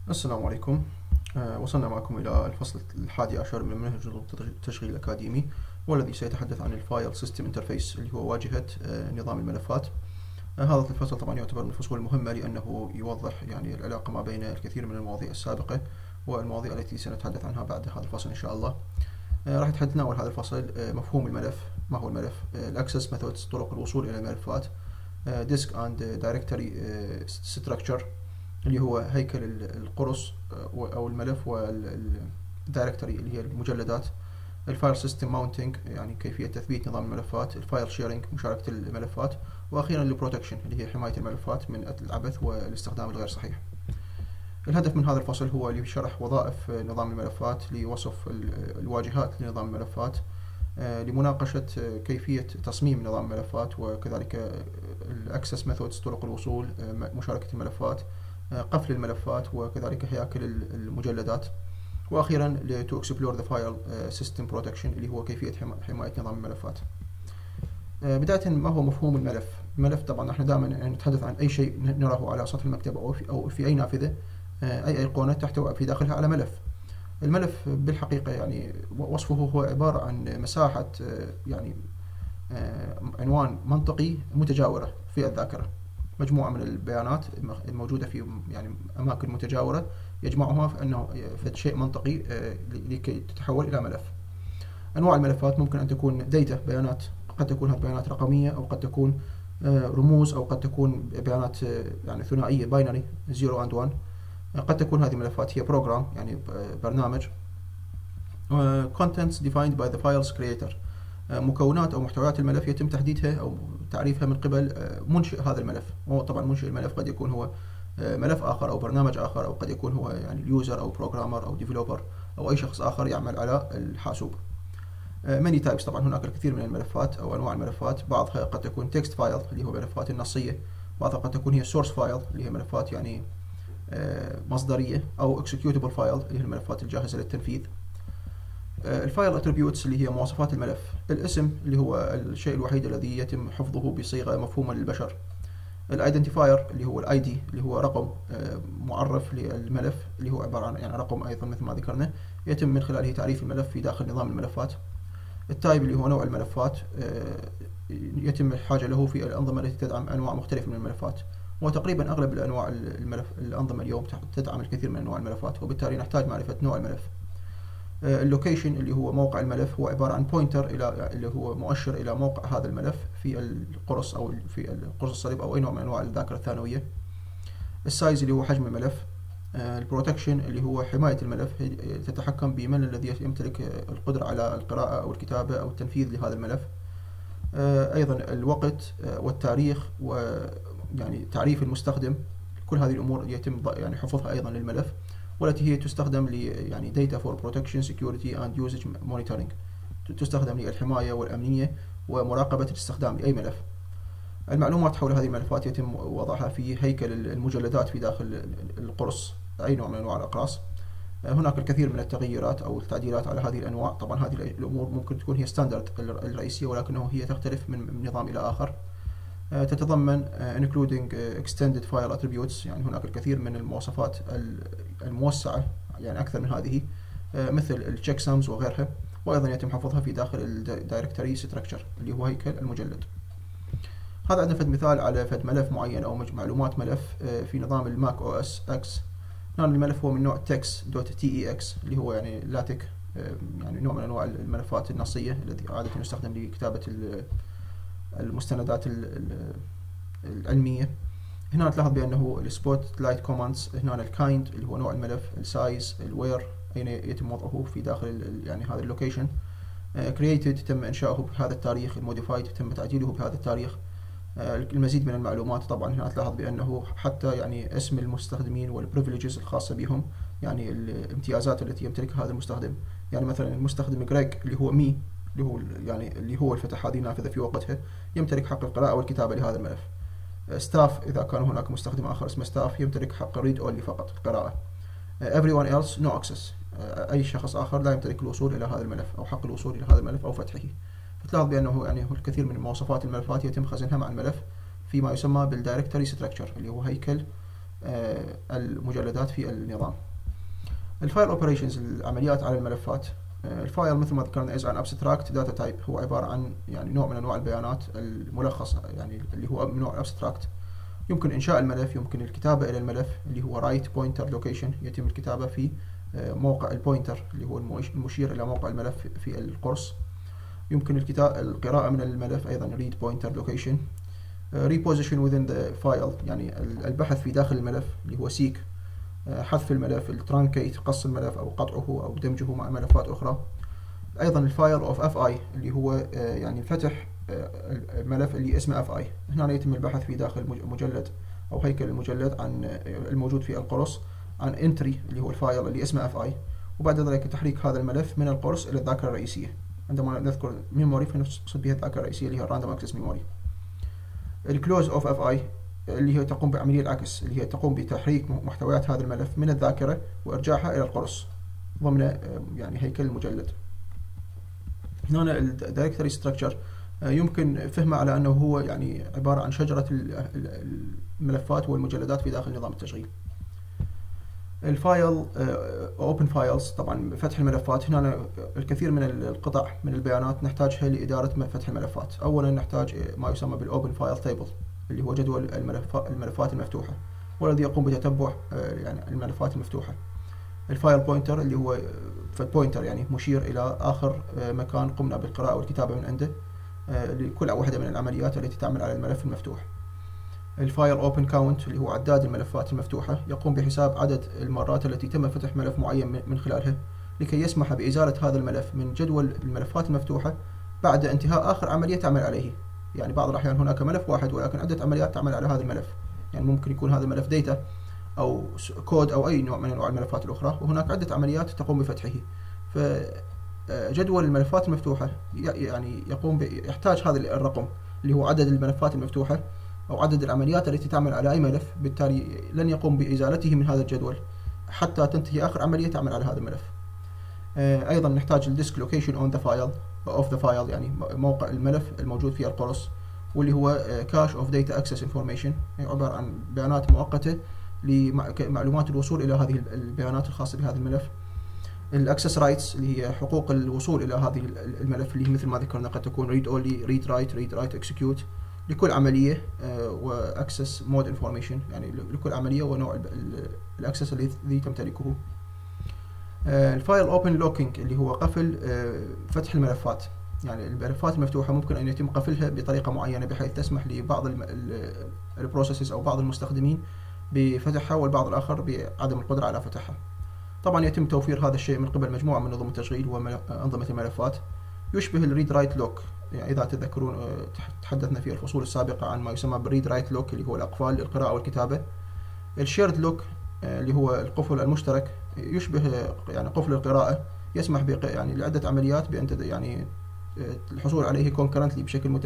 السلام عليكم. وصلنا معكم إلى الفصل 11 من منهج نظم التشغيل الأكاديمي، والذي سيتحدث عن الفايل سيستم انترفيس اللي هو واجهة نظام الملفات. هذا الفصل طبعا يعتبر من الفصول المهمة لأنه يوضح العلاقة ما بين الكثير من المواضيع السابقة والمواضيع التي سنتحدث عنها بعد هذا الفصل إن شاء الله. راح نتناول هذا الفصل مفهوم الملف، ما هو الملف، الأكسس ميثودز، طرق الوصول إلى الملفات، ديسك اند دايركتوري ستراكشر اللي هو هيكل القرص أو الملف، والدايركتوري اللي هي المجلدات، الفايل سيستم ماونتنج يعني كيفية تثبيت نظام الملفات، الفايل شيرنج مشاركة الملفات، وأخيرا البروتكشن اللي هي حماية الملفات من العبث والاستخدام الغير صحيح. الهدف من هذا الفصل هو لشرح وظائف نظام الملفات، لوصف الواجهات لنظام الملفات، لمناقشة كيفية تصميم نظام الملفات، وكذلك الأكسس ميثودز طرق الوصول، مشاركة الملفات، قفل الملفات، وكذلك هياكل المجلدات، وأخيرا to explore the file system protection اللي هو كيفية حماية نظام الملفات. بداية، ما هو مفهوم الملف؟ الملف طبعا احنا دائما نتحدث عن أي شيء نراه على سطح المكتب أو في أي نافذة، أي أيقونة تحتوي في داخلها على ملف. الملف بالحقيقة يعني وصفه هو عبارة عن مساحة يعني عنوان منطقي متجاورة في الذاكرة، مجموعة من البيانات الموجودة في يعني أماكن متجاورة يجمعها في أنه في شيء منطقي لكي تتحول إلى ملف. أنواع الملفات ممكن أن تكون داتا، بيانات، قد تكون هذه بيانات رقمية، أو قد تكون رموز، أو قد تكون بيانات يعني ثنائية باينري 0 and 1. قد تكون هذه الملفات هي بروجرام يعني برنامج. contents defined by the files creator، مكونات أو محتويات الملف يتم تحديدها أو تعريفها من قبل منشئ هذا الملف. وطبعا منشئ الملف قد يكون هو ملف آخر أو برنامج آخر، أو قد يكون هو يعني اليوزر أو بروجرامر أو ديفلوبر أو أي شخص آخر يعمل على الحاسوب. many types، طبعا هناك الكثير من الملفات أو أنواع الملفات، بعضها قد تكون text file اللي هو ملفات النصية، بعضها قد تكون هي source file اللي هي ملفات يعني مصدرية، أو executable file اللي هي الملفات الجاهزة للتنفيذ. الفايل اتريبيوتس اللي هي مواصفات الملف، الاسم اللي هو الشيء الوحيد الذي يتم حفظه بصيغة مفهومة للبشر، الايدنتيفاير اللي هو الاي دي اللي هو رقم معرف للملف، اللي هو عبارة عن يعني رقم أيضا مثل ما ذكرنا يتم من خلاله تعريف الملف في داخل نظام الملفات. التايب اللي هو نوع الملفات، يتم الحاجة له في الأنظمة التي تدعم أنواع مختلفة من الملفات، وتقريبا أغلب الأنواع الأنظمة اليوم تدعم الكثير من أنواع الملفات، وبالتالي نحتاج معرفة نوع الملف. اللوكيشن اللي هو موقع الملف، هو عبارة عن بوينتر إلى اللي هو مؤشر إلى موقع هذا الملف في القرص أو في القرص الصلب أو أي نوع من أنواع الذاكرة الثانوية. السايز اللي هو حجم الملف. البروتكشن اللي هو حماية الملف، تتحكم بمن الذي يمتلك القدرة على القراءة أو الكتابة أو التنفيذ لهذا الملف. أيضا الوقت والتاريخ ويعني تعريف المستخدم، كل هذه الأمور يتم يعني حفظها أيضا للملف، والتي هي تستخدم يعني data for protection security and usage monitoring، تستخدم للحماية والأمنية ومراقبة الاستخدام لأي ملف. المعلومات حول هذه الملفات يتم وضعها في هيكل المجلدات في داخل القرص، أي نوع من أنواع الأقراص. هناك الكثير من التغييرات أو التعديلات على هذه الأنواع، طبعا هذه الأمور ممكن تكون هي ستاندرد الرئيسية، ولكنه هي تختلف من نظام إلى آخر. تتضمن including extended file attributes، يعني هناك الكثير من المواصفات الموسعة يعني أكثر من هذه، مثل التشيك سامز وغيرها، وأيضا يتم حفظها في داخل الدايركتوري ستراكشر اللي هو هيكل المجلد. هذا عندنا فد مثال على فد ملف معين أو معلومات ملف في نظام الماك او اس اكس. هنا الملف هو من نوع text.tex اللي هو يعني لاتك، يعني نوع من أنواع الملفات النصية الذي عادة يستخدم لكتابة المستندات العلمية. هنا تلاحظ بأنه السبوت لايت كوماندز، هنا الكايند اللي هو نوع الملف، السايز، الوير أين يتم وضعه في داخل يعني هذا اللوكيشن، created تم إنشاؤه بهذا التاريخ، الموديفايد تم تعديله بهذا التاريخ. المزيد من المعلومات، طبعا هنا تلاحظ بأنه حتى يعني اسم المستخدمين والبريفليجز الخاصة بهم، يعني الامتيازات التي يمتلكها هذا المستخدم. يعني مثلا المستخدم جريج اللي هو مي، اللي هو فتح هذه النافذة في وقتها، يمتلك حق القراءة والكتابة لهذا الملف. ستاف، إذا كان هناك مستخدم آخر اسمه ستاف، يمتلك حق الريد أونلي فقط القراءة. everyone else no access، أي شخص آخر لا يمتلك الوصول إلى هذا الملف أو حق الوصول إلى هذا الملف أو فتحه. فتلاحظ بأنه يعني الكثير من مواصفات الملفات يتم خزنها مع الملف فيما يسمى بالدايركتوري ستراكشر اللي هو هيكل المجلدات في النظام. الفايل اوبريشنز، العمليات على الملفات. الفايل مثل ما ذكرنا is an abstract data type، هو عبارة عن يعني نوع من انواع البيانات الملخصة، يعني اللي هو من نوع abstract. يمكن انشاء الملف، يمكن الكتابة الى الملف اللي هو write pointer location، يتم الكتابة في موقع البوينتر اللي هو المشير الى موقع الملف في القرص. يمكن القراءة من الملف ايضا read pointer location. reposition within the file، يعني البحث في داخل الملف اللي هو seek، حذف الملف، الترانكيت قص الملف او قطعه او دمجه مع ملفات اخرى. ايضا الفايل اوف اف اي اللي هو يعني فتح الملف اللي اسمه اف اي، هنا يتم البحث في داخل مجلد او هيكل المجلد عن الموجود في القرص عن انتري اللي هو الفايل اللي اسمه اف اي، وبعد ذلك تحريك هذا الملف من القرص الى الذاكره الرئيسيه. عندما نذكر ميموري فنقصد بها الذاكره الرئيسيه اللي هي الراندوم اكسس ميموري. الكلوز اوف اف اي اللي هي تقوم بعمليه العكس، اللي هي تقوم بتحريك محتويات هذا الملف من الذاكره وارجاعها الى القرص ضمن يعني هيكل المجلد. هنا الدايركتوري ستراكشر يمكن فهمه على انه هو يعني عباره عن شجره الملفات والمجلدات في داخل نظام التشغيل. الفايل اوبن فايلز، طبعا فتح الملفات. هنا الكثير من القطع من البيانات نحتاجها لاداره فتح الملفات. اولا نحتاج ما يسمى بالاوبن فايل تيبل اللي هو جدول الملفات المفتوحه، والذي يقوم بتتبع يعني الملفات المفتوحه. الفايل بوينتر اللي هو بوينتر يعني مشير الى اخر مكان قمنا بالقراءه والكتابه من عنده لكل واحده من العمليات التي تعمل على الملف المفتوح. الفايل اوبن كاونت اللي هو عداد الملفات المفتوحه، يقوم بحساب عدد المرات التي تم فتح ملف معين من خلالها لكي يسمح بازاله هذا الملف من جدول الملفات المفتوحه بعد انتهاء اخر عمليه تعمل عليه. يعني بعض الاحيان هناك ملف واحد ولكن عده عمليات تعمل على هذا الملف، يعني ممكن يكون هذا الملف داتا او كود او اي نوع من انواع الملفات الاخرى، وهناك عده عمليات تقوم بفتحه. فجدول الملفات المفتوحه يعني يحتاج هذا الرقم اللي هو عدد الملفات المفتوحه او عدد العمليات التي تعمل على اي ملف، بالتالي لن يقوم بازالته من هذا الجدول حتى تنتهي اخر عمليه تعمل على هذا الملف. ايضا نحتاج الديسك لوكيشن اون ذا فايل اوف ذا فايل، يعني موقع الملف الموجود في القرص، واللي هو كاش اوف داتا اكسس انفورميشن، عباره عن بيانات مؤقته لمعلومات الوصول الى هذه البيانات الخاصه بهذا الملف. الاكسس رايتس اللي هي حقوق الوصول الى هذه الملف، اللي مثل ما ذكرنا قد تكون ريد اونلي، ريد رايت اكسكيوت لكل عمليه، واكسس مود انفورميشن يعني لكل عمليه ونوع الاكسس الذي تمتلكه. الفايل اوبن لوكينج اللي هو قفل فتح الملفات، يعني الملفات المفتوحه ممكن ان يتم قفلها بطريقه معينه بحيث تسمح لبعض البروسيسز او بعض المستخدمين بفتحها والبعض الاخر بعدم القدره على فتحها. طبعا يتم توفير هذا الشيء من قبل مجموعه من نظم التشغيل وانظمه الملفات، يشبه الريد رايت لوك. يعني اذا تذكرون تحدثنا في الفصول السابقه عن ما يسمى بالريد رايت لوك اللي هو الاقفال للقراءه والكتابه. الشيرد لوك اللي هو القفل المشترك يشبه يعني قفل القراءه، يسمح يعني لعده عمليات بان يعني الحصول عليه كونكرنتلي بشكل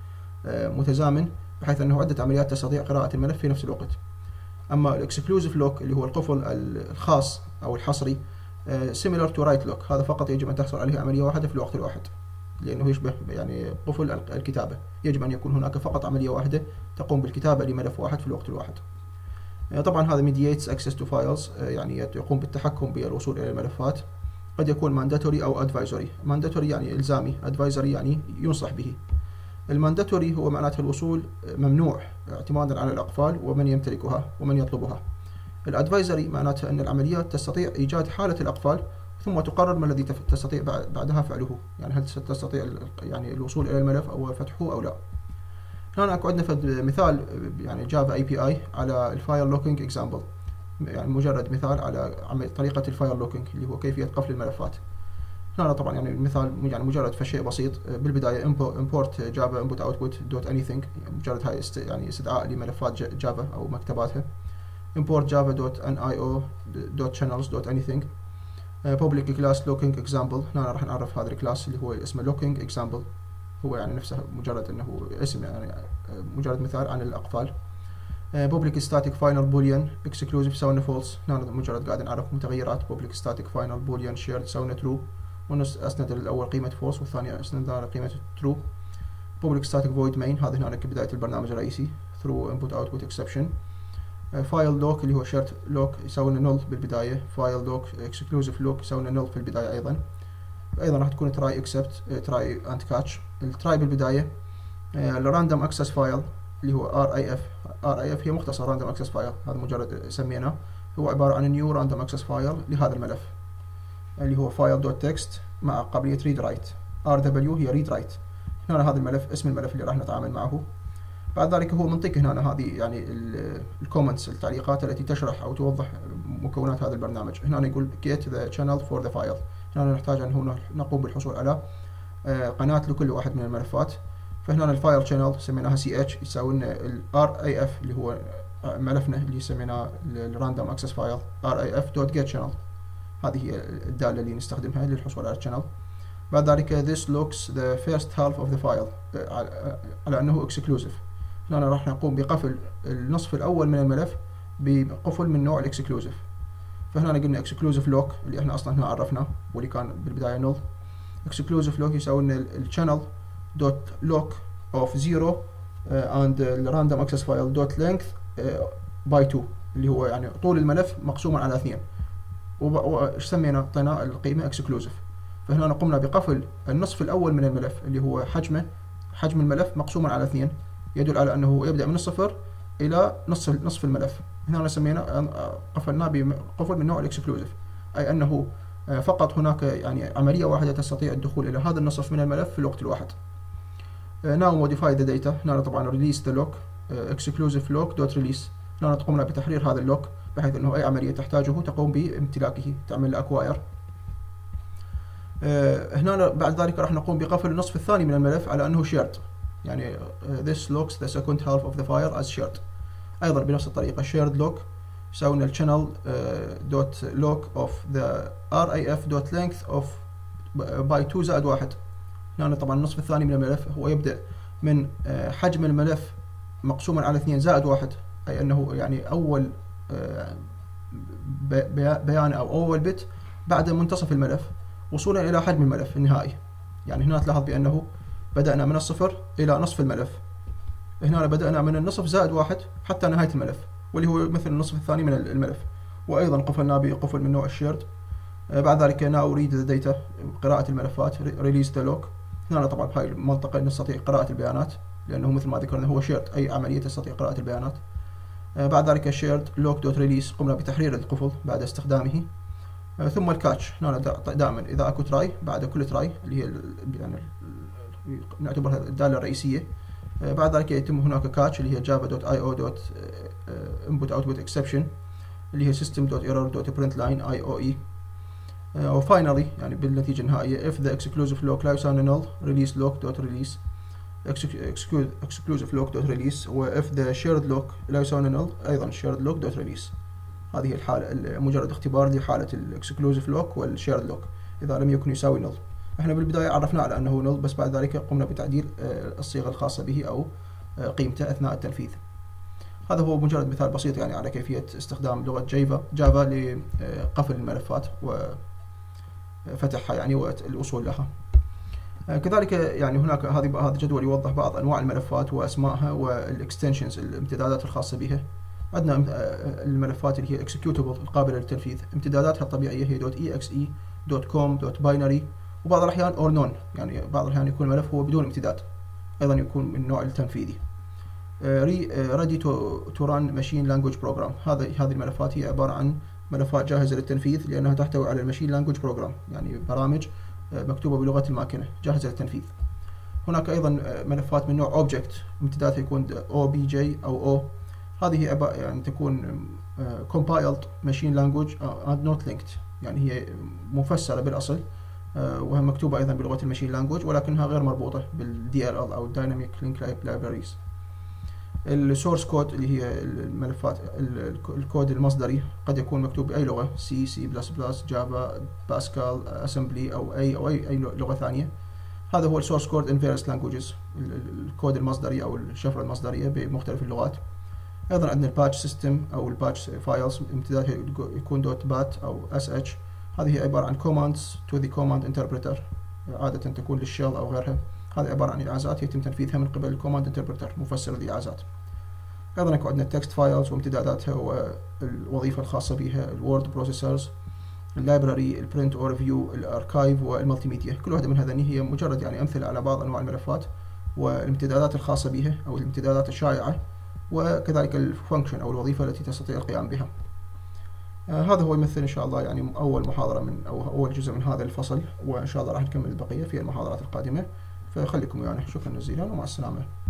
متزامن، بحيث انه عده عمليات تستطيع قراءه الملف في نفس الوقت. اما الاكسكلوزيف لوك اللي هو القفل الخاص او الحصري similar to write lock، هذا فقط يجب ان تحصل عليه عمليه واحده في الوقت الواحد، لانه يشبه يعني قفل الكتابه، يجب ان يكون هناك فقط عمليه واحده تقوم بالكتابه لملف واحد في الوقت الواحد. طبعا هذا mediates access to files، يعني يقوم بالتحكم بالوصول الى الملفات، قد يكون mandatory او advisory. mandatory يعني الزامي، advisory يعني ينصح به. المانداتوري هو معناته الوصول ممنوع اعتمادا على الأقفال ومن يمتلكها ومن يطلبها. الادفايزري معناته أن العمليات تستطيع إيجاد حالة الأقفال ثم تقرر ما الذي تستطيع بعدها فعله، يعني هل تستطيع يعني الوصول إلى الملف أو فتحه أو لا. هنا أكو عندنا مثال يعني جافا اي بي اي على الفايل لوكينج اكزامبل، يعني مجرد مثال على طريقة الفايل لوكينج اللي هو كيفية قفل الملفات. هنا طبعا يعني المثال يعني مجرد فشيء بسيط. بالبداية import java input output dot anything، مجرد هاي يعني استدعاء لملفات جافا أو مكتباتها. import java dot nio dot channels dot anything. public class looking example، هنا راح نعرف هذا الكلاس اللي هو اسمه looking example، هو يعني نفسه مجرد انه اسم يعني مجرد مثال عن الأقفال. public static final boolean exclusive سوينا false، هنا مجرد قاعد نعرف متغيرات public static final boolean shared سوينا true، أسند الأول قيمة false والثانية أسند على قيمة true. public static void main، هذا هنا كبداية البرنامج الرئيسي through input output exception. فايل لوك اللي هو شيرت لوك يسوي لنا نل بالبداية، فايل لوك اكسكلوزيف لوك يسوي لنا نل في البداية أيضا راح تكون تراي اكسبت تراي اند كاتش. التراي بالبداية الراندوم اكسس فايل اللي هو RIF هي مختصر راندوم اكسس فايل، هذا مجرد سميناه، هو عبارة عن نيو راندوم اكسس فايل لهذا الملف اللي هو فايل دوت تكست مع قابلية ريد رايت. RW هي ريد رايت. هنا هذا الملف اسم الملف اللي راح نتعامل معه. بعد ذلك هو منطق هنا هذه يعني الكومنتس التعليقات التي تشرح أو توضح مكونات هذا البرنامج. هنا يقول get the channel for the file. هنا نحتاج أن نقوم بالحصول على قناة لكل واحد من الملفات. فهنا الفايل channel سميناها CH يساوي لنا ال RIF اللي هو ملفنا اللي سميناه الراندوم اكسس فايل RIF.get channel. هذه هي الدالة اللي نستخدمها للحصول على الchannel. بعد ذلك this looks the first half of the file على أنه exclusive. هنا راح نقوم بقفل النصف الأول من الملف بقفل من نوع الاكسكلوزيف. فهنا قلنا اكسكلوزيف لوك اللي احنا اصلا هنا عرفناه واللي كان بالبداية نل. اكسكلوزيف لوك يساوي لنا الشانل دوت لوك اوف 0 and الراندوم اكسس فايل دوت لينث باي 2 اللي هو يعني طول الملف مقسوما على 2. وايش سمينا؟ اعطينا القيمة اكسكلوزيف. فهنا قمنا بقفل النصف الأول من الملف اللي هو حجم الملف مقسوما على 2، يدل على أنه يبدأ من الصفر إلى نصف الملف. هنا سمينا قفلناه بقفل من نوع الاكسكلوزيف، أي أنه فقط هناك يعني عملية واحدة تستطيع الدخول إلى هذا النصف من الملف في الوقت الواحد. now modify the data. هنا طبعا release the lock exclusive lock dot release. هنا قمنا بتحرير هذا اللوك بحيث أنه أي عملية تحتاجه تقوم بامتلاكه، تعمل له acquire. هنا بعد ذلك راح نقوم بقفل النصف الثاني من الملف على أنه shared، يعني this locks the second half of the file as shared. أيضا بنفس الطريقة shared lock يساوي لنا channel dot lock of the RIF dot length of by 2 زائد 1. هنا طبعا النصف الثاني من الملف هو يبدأ من حجم الملف مقسوما على 2 زائد 1، أي أنه يعني أول بيان أو أول بت بعد منتصف الملف وصولا إلى حجم الملف النهائي. يعني هنا تلاحظ بأنه بدأنا من الصفر إلى نصف الملف، هنا بدأنا من النصف زائد 1 حتى نهاية الملف واللي هو مثل النصف الثاني من الملف. وأيضا قفلنا بقفل من نوع الشيرد. بعد ذلك now read the data قراءة الملفات release the lock. هنا طبعا بهاي المنطقة نستطيع قراءة البيانات لأنه مثل ما ذكرنا هو شيرد، أي عملية تستطيع قراءة البيانات. بعد ذلك shared lock dot release قمنا بتحرير القفل بعد استخدامه. ثم الكاتش. هنا دائما إذا أكو تراي بعد كل تراي اللي هي يعني نعتبرها الدالة الرئيسية، بعد ذلك يتم هناك كاتش اللي هي java.io.input-output-exception اللي هي system.error.println IOE. وفاينالي يعني بالنتيجة النهائية if the exclusive lock لا يساوي null release lock.release exclusive lock.release و if the shared lock لا يساوي null أيضا shared lock.release. هذه الحالة مجرد اختبار لحالة الاكسكلوزيف لوك والشيرد لوك إذا لم يكن يساوي نل. احنا بالبداية عرفنا على أنه نل، بس بعد ذلك قمنا بتعديل الصيغة الخاصة به أو قيمته أثناء التنفيذ. هذا هو مجرد مثال بسيط يعني على كيفية استخدام لغة جافا لقفل الملفات وفتحها يعني والوصول لها. كذلك يعني هناك هذا جدول يوضح بعض أنواع الملفات وأسمائها والاكستنشنز الامتدادات الخاصة بها. عندنا الملفات اللي هي executable القابلة للتنفيذ، امتداداتها الطبيعية هي .exe .com .binary، وبعض الأحيان or none يعني بعض الأحيان يكون الملف هو بدون امتداد أيضا يكون من النوع التنفيذي. ready to run machine language program. هذه الملفات هي عبارة عن ملفات جاهزة للتنفيذ لأنها تحتوي على الماشين لانجوج بروجرام، يعني برامج مكتوبة بلغة الماكينة جاهزة للتنفيذ. هناك أيضا ملفات من نوع object امتدادها يكون OBJ أو O. هذه يعني تكون compiled machine language and not linked، يعني هي مفسرة بالأصل وهي مكتوبة أيضا بلغة الماشين لانجوج ولكنها غير مربوطة بالDLL أو Dynamic Link Libraries. السورس كود اللي هي الملفات الكود المصدري قد يكون مكتوب بأي لغة C++, جافا، باسكال، أسمبلي أو أي لغة ثانية. هذا هو السورس كود in various languages، الكود المصدري أو الشفرة المصدرية بمختلف اللغات. أيضا عندنا الباتش سيستم أو الباتش فايلز امتدادها يكون .bat أو .sh. هذه عبارة عن commands to the command interpreter، عادة تكون للشيل أو غيرها. هذه عبارة عن إعازات يتم تنفيذها من قبل الكوماند انتربريتر مفسر الإعازات. أيضا يكون عندنا التكست فايلز وامتداداتها والوظيفة الخاصة بها، الوورد بروسيسورز، اللايبراري، البرنت اور ريفيو، الاركايف، والمالتي ميديا. كل واحدة من هذين هي مجرد يعني أمثلة على بعض أنواع الملفات والامتدادات الخاصة بها أو الامتدادات الشائعة، وكذلك الفانكشن أو الوظيفة التي تستطيع القيام بها. هذا هو يمثل إن شاء الله يعني أول محاضرة من أو أول جزء من هذا الفصل، وإن شاء الله راح نكمل البقية في المحاضرات القادمة. فخليكم يعني، شكرا جزيلا ومع السلامة.